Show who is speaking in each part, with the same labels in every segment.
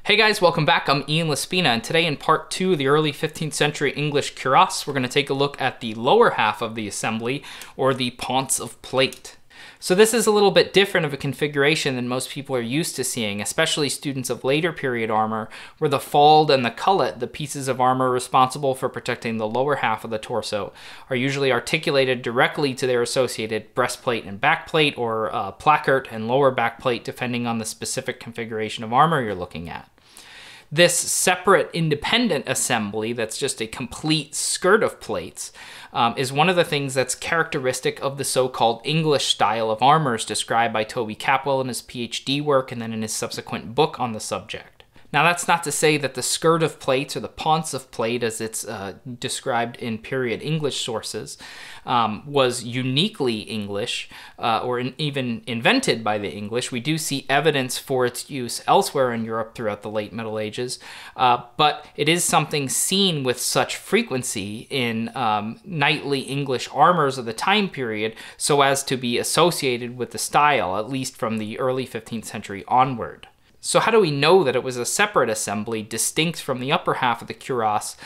Speaker 1: Hey guys, welcome back. I'm Ian Laspina, and today in part 2 of the early 15th century English cuirass, we're going to take a look at the lower half of the assembly, or the paunce of plate. So this is a little bit different of a configuration than most people are used to seeing, especially students of later period armor, where the fald and the cullet, the pieces of armor responsible for protecting the lower half of the torso, are usually articulated directly to their associated breastplate and backplate, or placard and lower backplate, depending on the specific configuration of armor you're looking at. This separate independent assembly that's just a complete skirt of plates is one of the things that's characteristic of the so-called English style of armors described by Toby Capwell in his PhD work and then in his subsequent book on the subject. Now that's not to say that the skirt of plates, or the paunce of plate as it's described in period English sources, was uniquely English or even invented by the English. We do see evidence for its use elsewhere in Europe throughout the late Middle Ages, but it is something seen with such frequency in knightly English armors of the time period so as to be associated with the style, at least from the early 15th century onward. So how do we know that it was a separate assembly, distinct from the upper half of the cuirass,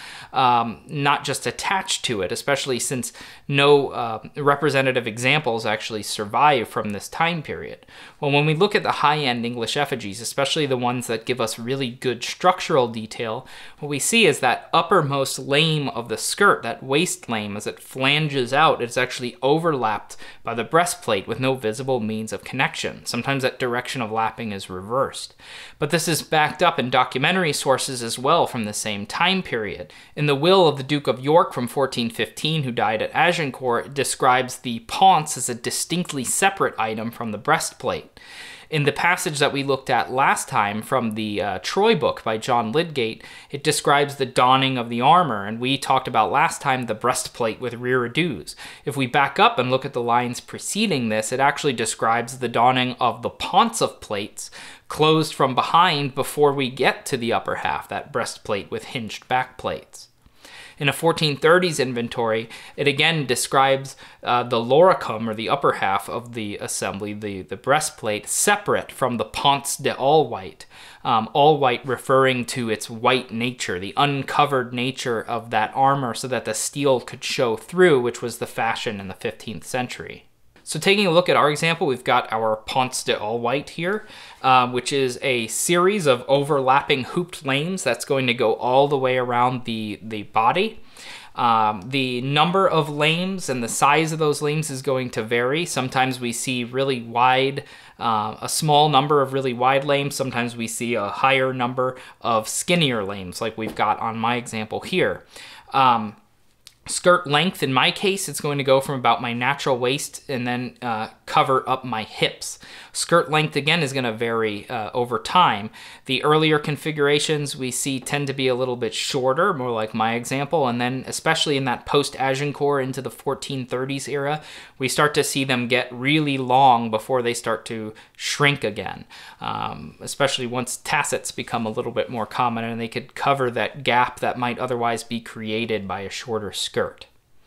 Speaker 1: not just attached to it, especially since no representative examples actually survive from this time period? Well, when we look at the high-end English effigies, especially the ones that give us really good structural detail, what we see is that uppermost lame of the skirt, that waist lame, as it flanges out, it's actually overlapped by the breastplate with no visible means of connection. Sometimes that direction of lapping is reversed. But this is backed up in documentary sources as well from the same time period. In the will of the Duke of York from 1415, who died at Agincourt, it describes the paunce as a distinctly separate item from the breastplate. In the passage that we looked at last time from the Troy book by John Lydgate, it describes the donning of the armor, and we talked about last time the breastplate with reredos. If we back up and look at the lines preceding this, it actually describes the donning of the paunce of plates, closed from behind before we get to the upper half, that breastplate with hinged backplates. In a 1430s inventory, it again describes the loricum, or the upper half of the assembly, the breastplate, separate from the paunce de all-white. All-white referring to its white nature, the uncovered nature of that armor so that the steel could show through, which was the fashion in the 15th century. So taking a look at our example, we've got our paunce de all-white here, which is a series of overlapping hooped lames that's going to go all the way around the body. The number of lames and the size of those lames is going to vary. Sometimes we see really wide, a small number of really wide lames. Sometimes we see a higher number of skinnier lames, like we've got on my example here. Skirt length, in my case, it's going to go from about my natural waist and then cover up my hips. Skirt length, again, is going to vary over time. The earlier configurations we see tend to be a little bit shorter, more like my example, and then especially in that post-Agincourt into the 1430s era, we start to see them get really long before they start to shrink again, especially once tassets become a little bit more common and they could cover that gap that might otherwise be created by a shorter skirt.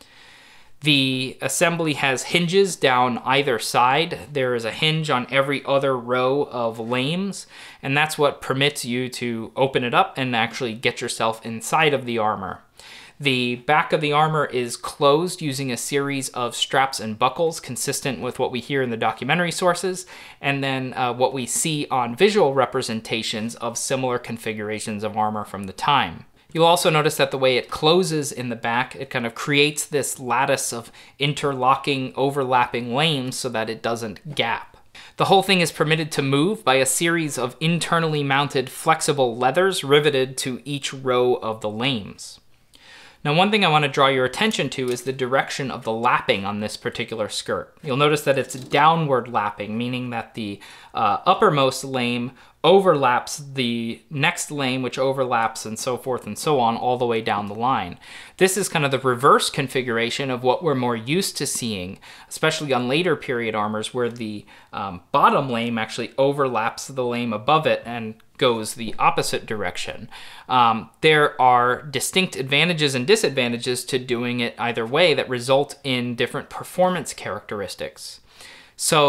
Speaker 1: The assembly has hinges down either side. There is a hinge on every other row of lames, and that's what permits you to open it up and actually get yourself inside of the armor. The back of the armor is closed using a series of straps and buckles consistent with what we hear in the documentary sources, and then what we see on visual representations of similar configurations of armor from the time. You'll also notice that the way it closes in the back, it kind of creates this lattice of interlocking, overlapping lames so that it doesn't gap. The whole thing is permitted to move by a series of internally mounted flexible leathers riveted to each row of the lames. Now, one thing I want to draw your attention to is the direction of the lapping on this particular skirt. You'll notice that it's downward lapping, meaning that the uppermost lame overlaps the next lame, which overlaps and so forth and so on all the way down the line. This is kind of the reverse configuration of what we're more used to seeing, especially on later period armors, where the bottom lame actually overlaps the lame above it and goes the opposite direction. There are distinct advantages and disadvantages to doing it either way that result in different performance characteristics. So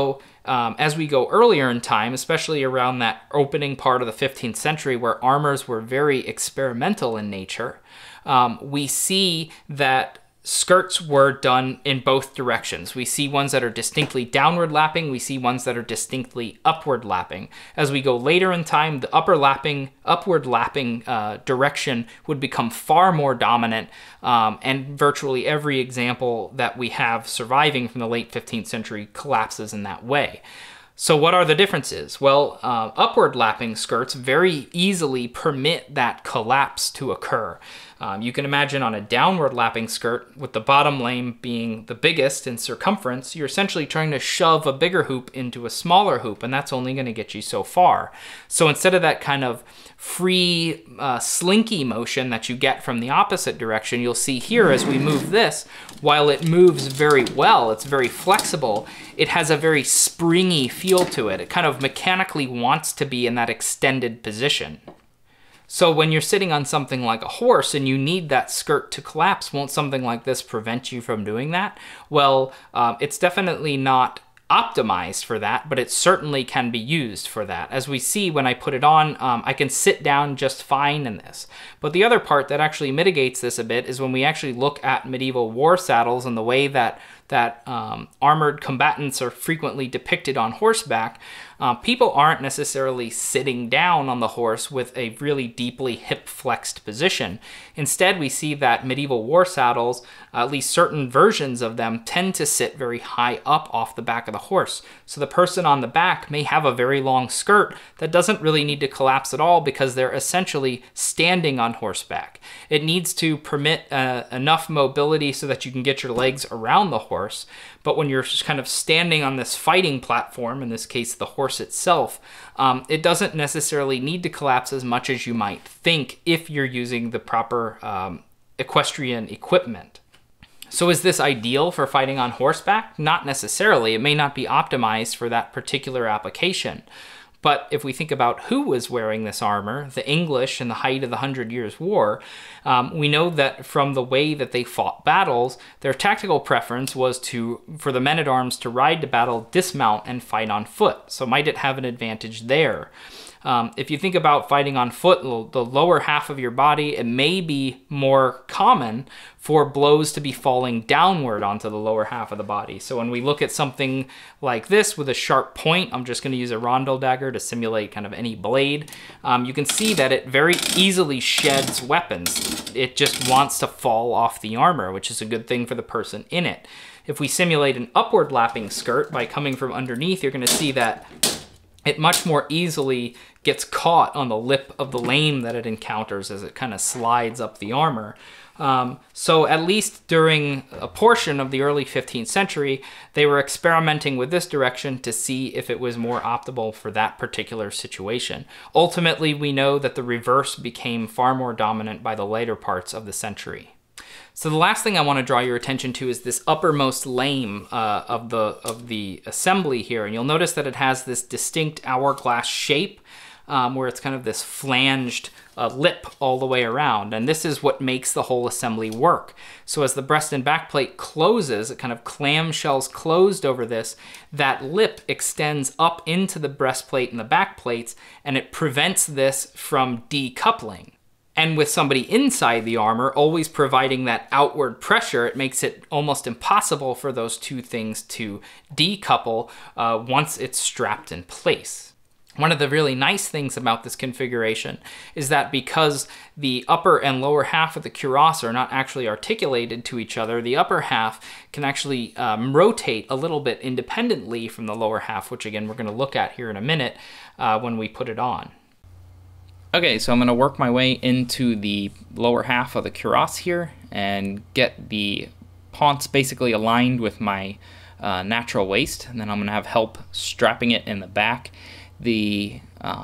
Speaker 1: As we go earlier in time, especially around that opening part of the 15th century where armors were very experimental in nature, we see that skirts were done in both directions. We see ones that are distinctly downward lapping. We see ones that are distinctly upward lapping. As we go later in time, the upward lapping direction would become far more dominant, and virtually every example that we have surviving from the late 15th century collapses in that way. So what are the differences? Well, upward lapping skirts very easily permit that collapse to occur. You can imagine on a downward lapping skirt, with the bottom lane being the biggest in circumference, you're essentially trying to shove a bigger hoop into a smaller hoop, and that's only going to get you so far. So instead of that kind of free slinky motion that you get from the opposite direction, you'll see here as we move this, while it moves very well, it's very flexible, it has a very springy feel to it. It kind of mechanically wants to be in that extended position. So when you're sitting on something like a horse and you need that skirt to collapse, won't something like this prevent you from doing that? Well, it's definitely not optimized for that, but it certainly can be used for that. As we see when I put it on, I can sit down just fine in this. But the other part that actually mitigates this a bit is when we actually look at medieval war saddles and the way that armored combatants are frequently depicted on horseback, people aren't necessarily sitting down on the horse with a really deeply hip-flexed position. Instead, we see that medieval war saddles, at least certain versions of them, tend to sit very high up off the back of the horse. So the person on the back may have a very long skirt that doesn't really need to collapse at all because they're essentially standing on horseback. It needs to permit enough mobility so that you can get your legs around the horse. But when you're just kind of standing on this fighting platform, in this case the horse itself, it doesn't necessarily need to collapse as much as you might think if you're using the proper equestrian equipment. So is this ideal for fighting on horseback? Not necessarily. It may not be optimized for that particular application. But if we think about who was wearing this armor, the English in the height of the 100 Years' War, we know that from the way that they fought battles, their tactical preference was for the men-at-arms to ride to battle, dismount, and fight on foot. So might it have an advantage there? If you think about fighting on foot, the lower half of your body, it may be more common for blows to be falling downward onto the lower half of the body. So when we look at something like this with a sharp point, I'm just going to use a rondel dagger to simulate kind of any blade. You can see that it very easily sheds weapons. It just wants to fall off the armor, which is a good thing for the person in it. If we simulate an upward lapping skirt by coming from underneath, you're going to see that it much more easily gets caught on the lip of the lane that it encounters as it kind of slides up the armor. So at least during a portion of the early 15th century, they were experimenting with this direction to see if it was more optimal for that particular situation. Ultimately, we know that the reverse became far more dominant by the later parts of the century. So the last thing I want to draw your attention to is this uppermost lame of the assembly here. And you'll notice that it has this distinct hourglass shape where it's kind of this flanged lip all the way around. And this is what makes the whole assembly work. So as the breast and back plate closes, it kind of clamshells closed over this, that lip extends up into the breastplate and the back plates, and it prevents this from decoupling. And with somebody inside the armor always providing that outward pressure, it makes it almost impossible for those two things to decouple once it's strapped in place. One of the really nice things about this configuration is that because the upper and lower half of the cuirass are not actually articulated to each other, the upper half can actually rotate a little bit independently from the lower half, which again we're going to look at here in a minute when we put it on. Okay, so I'm going to work my way into the lower half of the cuirass here and get the paunce basically aligned with my natural waist, and then I'm going to have help strapping it in the back. This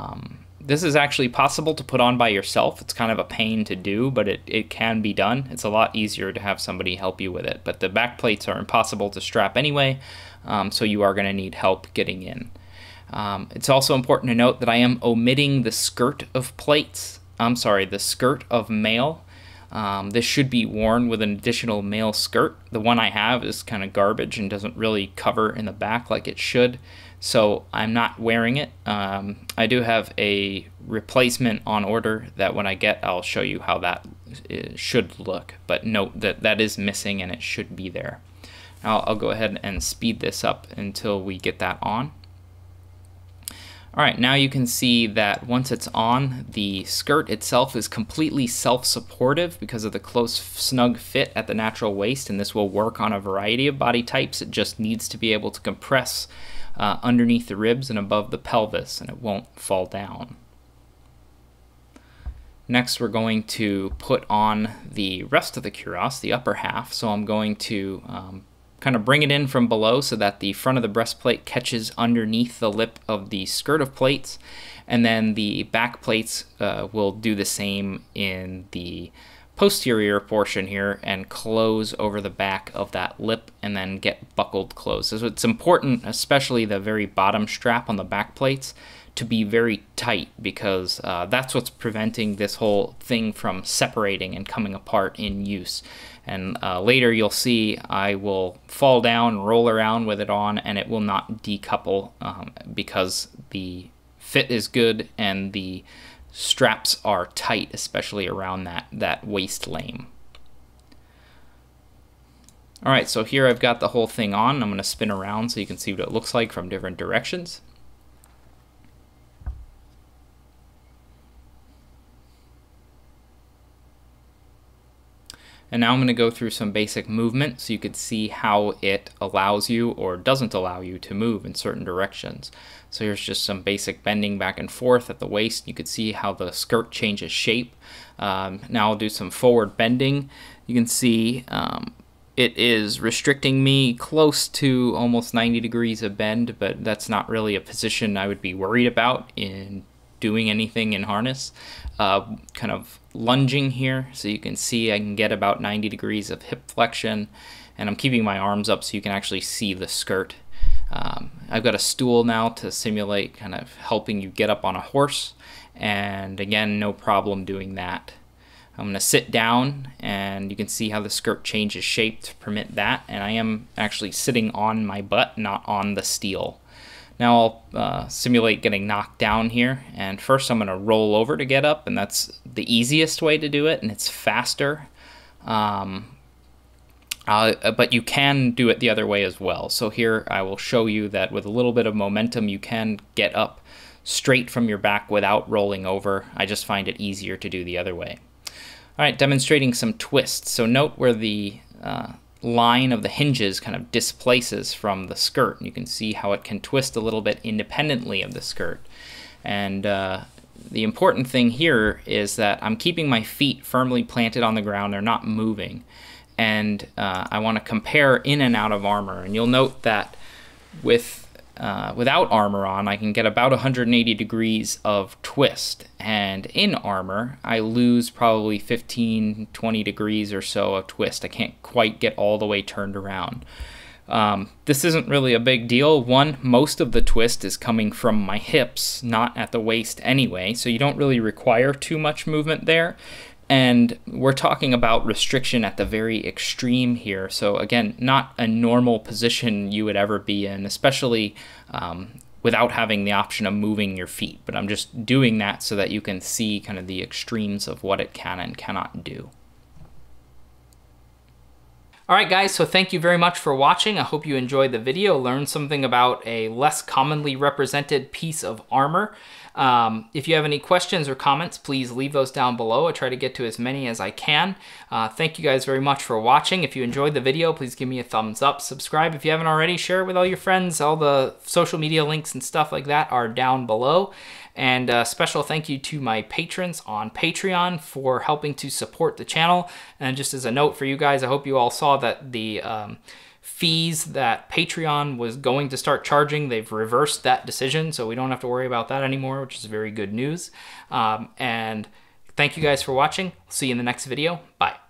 Speaker 1: is actually possible to put on by yourself. It's kind of a pain to do, but it can be done. It's a lot easier to have somebody help you with it. But the back plates are impossible to strap anyway, so you are going to need help getting in. It's also important to note that I am omitting the skirt of plates. I'm sorry, the skirt of mail. This should be worn with an additional mail skirt. The one I have is kind of garbage and doesn't really cover in the back like it should. so I'm not wearing it. I do have a replacement on order that when I get, I'll show you how that should look, but note that that is missing and it should be there. I'll go ahead and speed this up until we get that on. All right, now you can see that once it's on, the skirt itself is completely self-supportive because of the close, snug fit at the natural waist, and this will work on a variety of body types. It just needs to be able to compress underneath the ribs and above the pelvis, and it won't fall down. Next, we're going to put on the rest of the cuirass, the upper half, so I'm going to kind of bring it in from below so that the front of the breastplate catches underneath the lip of the skirt of plates, and then the back plates will do the same in the posterior portion here and close over the back of that lip and then get buckled closed. So it's important, especially the very bottom strap on the back plates, to be very tight, because that's what's preventing this whole thing from separating and coming apart in use. And later you'll see I will fall down, roll around with it on, and it will not decouple because the fit is good and the straps are tight, especially around that waist lame. All right, so here I've got the whole thing on. I'm going to spin around so you can see what it looks like from different directions. And now I'm going to go through some basic movement so you could see how it allows you or doesn't allow you to move in certain directions. So here's just some basic bending back and forth at the waist. You could see how the skirt changes shape. Now I'll do some forward bending. You can see it is restricting me close to almost 90 degrees of bend, but that's not really a position I would be worried about in doing anything in harness. Kind of lunging here, so you can see I can get about 90 degrees of hip flexion, and I'm keeping my arms up so you can actually see the skirt. I've got a stool now to simulate kind of helping you get up on a horse, and again, no problem doing that. I'm going to sit down, and you can see how the skirt changes shape to permit that, and I am actually sitting on my butt, not on the steel. Now I'll simulate getting knocked down here, and first I'm going to roll over to get up, and that's the easiest way to do it, and it's faster. But you can do it the other way as well. So here I will show you that with a little bit of momentum you can get up straight from your back without rolling over. I just find it easier to do the other way. All right, demonstrating some twists. So note where the line of the hinges kind of displaces from the skirt. And you can see how it can twist a little bit independently of the skirt. And the important thing here is that I'm keeping my feet firmly planted on the ground. They're not moving. And I want to compare in and out of armor. And you'll note that without armor on, I can get about 180 degrees of twist. And in armor, I lose probably 15, 20 degrees or so of twist. I can't quite get all the way turned around. This isn't really a big deal. One, most of the twist is coming from my hips, not at the waist anyway, so you don't really require too much movement there. And we're talking about restriction at the very extreme here. So again, not a normal position you would ever be in, especially without having the option of moving your feet. But I'm just doing that so that you can see kind of the extremes of what it can and cannot do. All right, guys, so thank you very much for watching. I hope you enjoyed the video, learned something about a less commonly represented piece of armor. If you have any questions or comments, please leave those down below. I try to get to as many as I can. Thank you guys very much for watching. If you enjoyed the video, please give me a thumbs up. Subscribe if you haven't already. Share it with all your friends. All the social media links and stuff like that are down below. And a special thank you to my patrons on Patreon for helping to support the channel. And just as a note for you guys, I hope you all saw that the fees that Patreon was going to start charging, they've reversed that decision, so we don't have to worry about that anymore, which is very good news. And thank you guys for watching. See you in the next video. Bye.